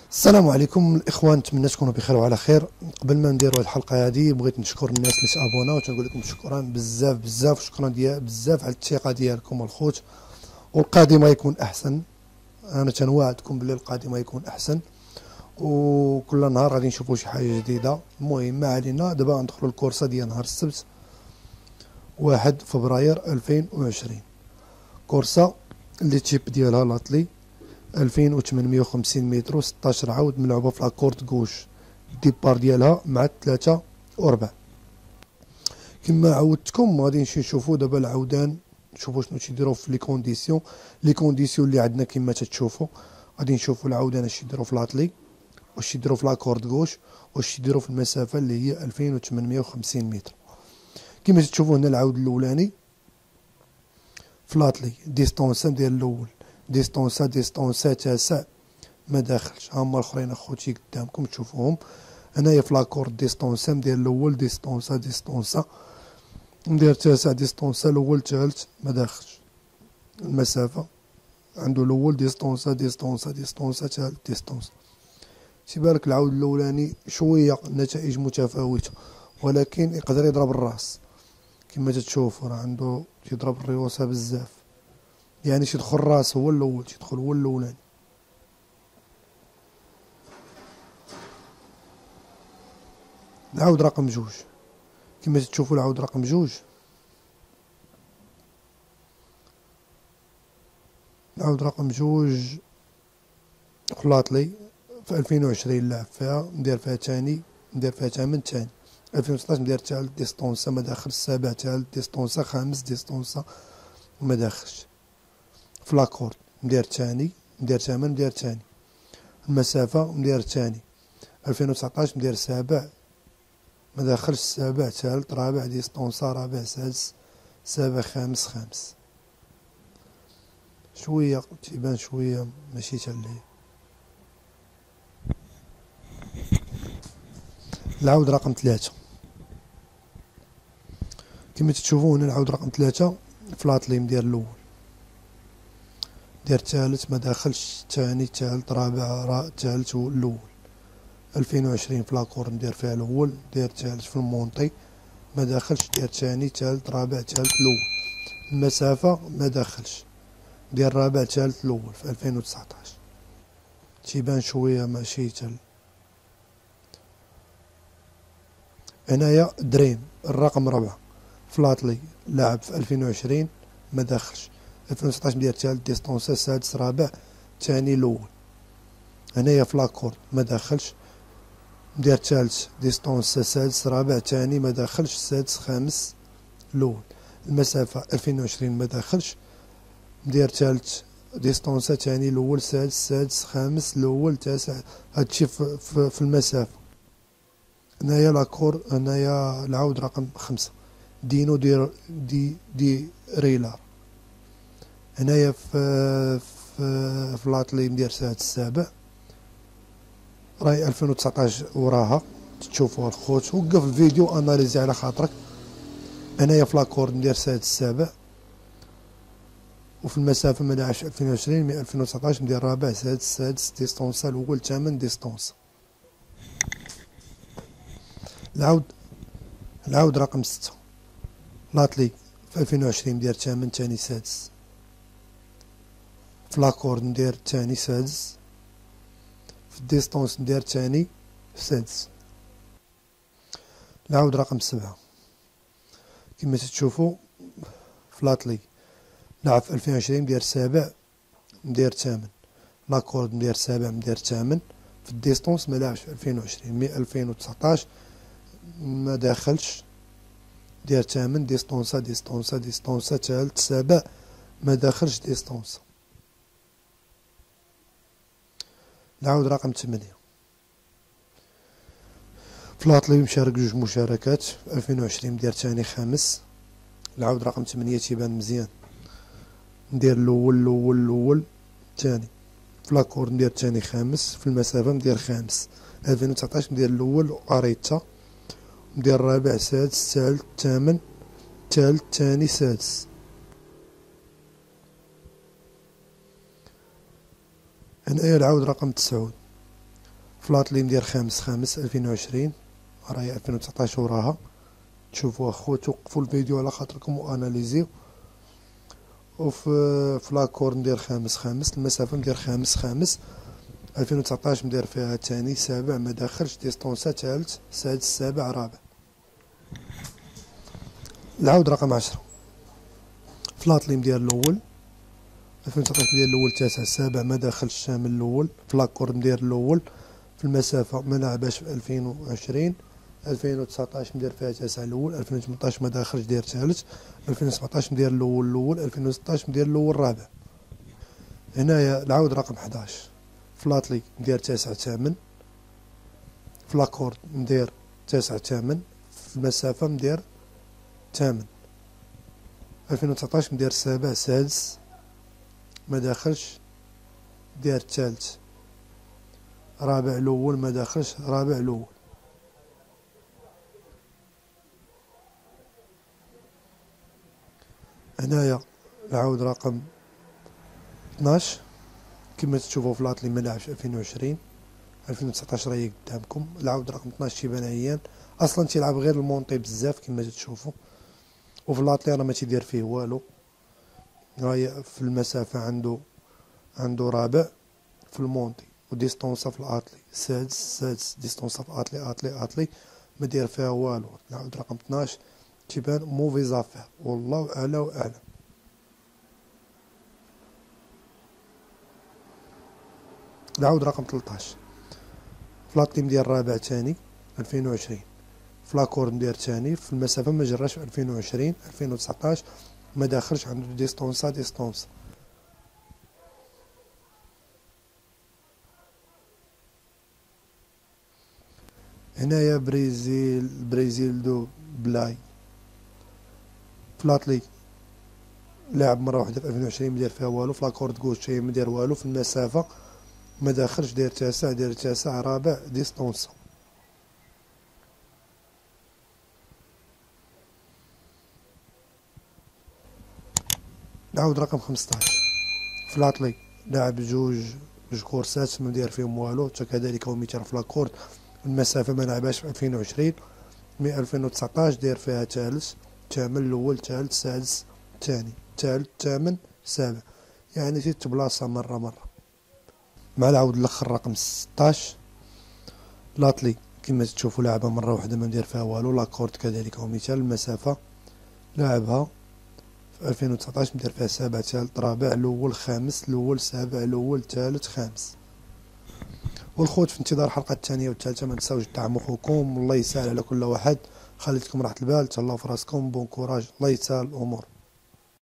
السلام عليكم الاخوان، نتمنى تكونوا بخير وعلى خير. قبل ما نديروا هذه الحلقه هذه بغيت نشكر الناس اللي تابوناو وتنقول لكم شكرا بزاف بزاف، شكرا ديال بزاف على الثقه ديالكم الخوت. والقادم يكون احسن، انا تنواعدكم بلي القادم يكون احسن، وكل نهار غادي نشوفوا شي حاجه جديده. المهم ما علينا، دابا غندخلوا الكورسه ديال نهار السبت 1 فبراير 2020. كورسه اللي تيب ديالها لاطلي 2850 متر و16 عود، ملعوبه في لاكورد غوش. الديبار ديالها مع 3 و4. كما عودتكم غادي نشوفوا دابا العودان، نشوفوا شنو تيديروا في لي كونديسيون اللي عندنا. كما تتشوفوا غادي نشوفوا العودان اش يديروا في لاطلي، واش يديروا في لاكورد غوش، واش يديروا في المسافه اللي هي 2850 متر. كما تشوفوا هنا العود الاولاني في لاطلي ديستونسا ديال الاول، ديستونسا تاسع ما داخلش. هما الاخرين اخوتي قدامكم تشوفوهم. هنايا في لاكورد ديستونسا ندير الاول ديستونسا ندير تاسع ديستونسا الاول ثالث ما داخلش. المسافه عنده الاول ديستونسا ثالث ديستونسا. تيبان لك العود الاولاني شويه نتائج متفاوته، ولكن يقدر يضرب الراس. كما تتشوفوا راه عنده تيضرب الريوسه بزاف، يعني تيدخل الراس هو الاول، تيدخل هو الاولاني. العود رقم جوج كما تشوفوا، العود رقم جوج، العود رقم جوج خلاطلي في 2020 لعب فيها، ندير فيها تاني، ندير فيها تامن تاني. 2016 ندير تالت ديستونسا ما داخل، السابع تالت ديستونسا، خامس ديستونسا ما داخلش. في لاكورد ندير تاني، ندير تامن، ندير تاني. المسافة ندير تاني. 2019 ندير سابع ما داخلش، السابع ثالث، رابع ديستونسا، رابع سادس، سابع خامس خامس. شويه تيبان شويه ماشي تالي. العود رقم 3 كما تشوفوا هنا، العود رقم 3 فلاطلي ندير الاول، دير ثالث ما داخلش، ثاني ثالث رابع ثالث الاول. 2020 في لاكور ندير فيها الاول، دير ثالث في المونطي ما داخلش، دير ثاني ثالث رابع ثالث الاول. المسافة ما داخلش، دير رابع ثالث الاول. في 2019 تيبان شوية ماشي تال. هنايا دريم الرقم 4 فلاطلي لاعب في 2020 ما داخلش. 2019 ندير ثالث ديستونسا، سادس رابع ثاني الاول. هنايا في لاكورد ما داخلش، ندير ثالث ديستونسا، سادس رابع ثاني ما داخلش، سادس خامس الاول. المسافة 2020 ما داخلش، ندير ثالث ديستونسا ثاني الاول، سادس خامس الاول تاسع. هادشي في المسافة. هنايا لاكور، هنايا العود رقم 5 دينو دي ريلار. هنايا في لاطلي ندير سادس السابع، راهي 2019 وراها تشوفوها الخوت. وقف الفيديو اناليزي على خاطرك. هنايا في لاكورد ندير سادس السابع، وفي المسافة ما داعش 2020 من 2019 ندير رابع سادس ديستونسا الاول ثامن ديستونسا. العود رقم 6 لاطلي في 2020 ندير ثامن ثاني سادس. في لاكورد ندير ثاني سادس، في الديستونس ندير ثاني سادس. العود رقم 7 كما تشوفوا في لاطلي لعب في 2020 ندير سابع ندير ثامن. لاكورد ندير سابع ندير ثامن. في الديستونس ما لعبش في 2020 من 2019 ما داخلش، دير ثامن ديستونسا ثالث سابع ما داخلش ديستونسا. العود رقم 8 فلاطلي مشارك جوج مشاركات في 2020 ندير ثاني خامس. العود رقم 8 تيبان مزيان، ندير الاول ثاني. في لاكور ندير ثاني خامس، في المسافة ندير خامس. 2019 ندير الاول واريتا، ندير رابع سادس ثالث ثامن ثالث ثاني سادس. هنايا العود رقم 9 فلاطلي ندير خامس خامس 2020، راهي 2019 وراها. تشوفوها خوت، وقفوا الفيديو على خاطركم واناليزيو. وفي لاكور ندير خامس خامس، المسافة ندير خامس خامس 2019 ندير فيها تاني سابع ما داخلش، ديستونسا تالت سادس سابع رابع. العود رقم 10 فلاطلي ندير الاول 2019 ندير الاول تاسع سابع ما داخلش شامل الاول. في لاكور ندير الاول في المسافة ما لعباش في 2020. 2019 ندير فيها تاسع الاول، 2018 ما داخلش دير ثالث، 2017 ندير الاول 2016 ندير الاول رابع. هنايا العود رقم 11 فلاطلي ندير تاسع ثامن، في لاكورد ندير تاسع ثامن، في المسافة ندير ثامن. 2019 ندير سابع سادس ما داخلش دير ثالث، رابع الاول ما داخلش رابع الاول. هنايا العود رقم 12 كما تشوفوا فلاطلي ما لعبش 2020. 2019 راهي قدامكم. العود رقم 12 تيبان عيان اصلا تيلعب غير المونطي بزاف كما تشوفوا، وفلاطلي راه ما تيدير فيه والو. هاي في المسافة عنده رابع في المونطي، وديستونسا في الاطلي سادس ديستونسا في اطلي ما دير فيها والو. العود رقم 12 تيبان موفي زافير والله اعلى واعلم. العود رقم 13 فلاطلي ندير رابع تاني 2020، فلاكور ندير تاني في المسافة ما جراش في 2020. 2019 ما داخلش عنده ديستونسا. هنايا بريزيل دو بلاي فلاطلي لاعب مرة واحدة في 2020 مدير فيها والو. في لاكورد غوشي مدير والو، في المسافة ما داخلش داير تاسع رابع ديستونسا. العود رقم 15 فلاطلي لاعب جوج كورسات ما داير فيهم والو، كذلك هو مثال في لاكورد المسافة ما لعباش في 2020. 2019 داير فيها ثالث ثامن الاول ثالث سادس ثاني ثالث ثامن سابع، يعني زيد بلاصة مرة. مع العود الاخر رقم 16 لاطلي كما تشوفوا لاعبها مرة واحدة ما ندير فيها والو. لاكورد كذلك هو مثال المسافة لاعبها في 2019 ندير فيها سابع ثالث رابع الاول خامس الاول سابع الاول ثالث خامس. والخوت في انتظار الحلقة الثانية والثالثة ما تنساوش دعموا خوكم، والله يسهل على كل واحد. خليتكم راحة البال، تهلاو في راسكم، بون كوراج، الله يسهل الامور.